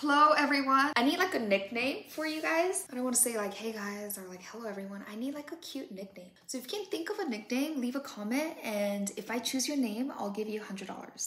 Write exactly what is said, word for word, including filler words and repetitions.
Hello everyone. I need like a nickname for you guys. I don't want to say like, hey guys, or like, hello everyone. I need like a cute nickname. So if you can think of a nickname, leave a comment, and if I choose your name, I'll give you one hundred dollars.